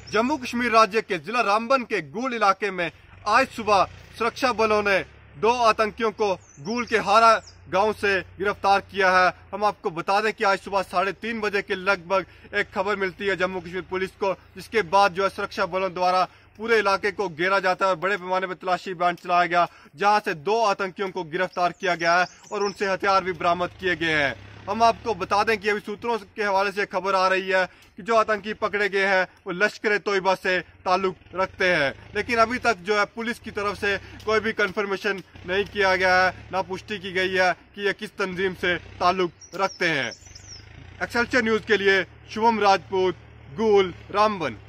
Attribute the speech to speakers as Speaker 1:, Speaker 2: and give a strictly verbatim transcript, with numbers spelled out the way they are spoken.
Speaker 1: जम्मू कश्मीर राज्य के जिला रामबन के गूल इलाके में आज सुबह सुरक्षा बलों ने दो आतंकियों को गूल के हारा गांव से गिरफ्तार किया है। हम आपको बता दें कि आज सुबह साढ़े तीन बजे के लगभग एक खबर मिलती है जम्मू कश्मीर पुलिस को, जिसके बाद जो है सुरक्षा बलों द्वारा पूरे इलाके को घेरा जाता है और बड़े पैमाने पर तलाशी अभियान चलाया गया, जहां से दो आतंकियों को गिरफ्तार किया गया है और उनसे हथियार भी बरामद किए गए हैं। हम आपको बता दें कि अभी सूत्रों के हवाले से खबर आ रही है कि जो आतंकी पकड़े गए हैं वो लश्कर-ए-तोयबा से ताल्लुक रखते हैं, लेकिन अभी तक जो है पुलिस की तरफ से कोई भी कंफर्मेशन नहीं किया गया है, ना पुष्टि की गई है कि ये किस तंजीम से ताल्लुक रखते हैं। एक्सेलसियर न्यूज के लिए शुभम राजपूत, गूल, रामबन।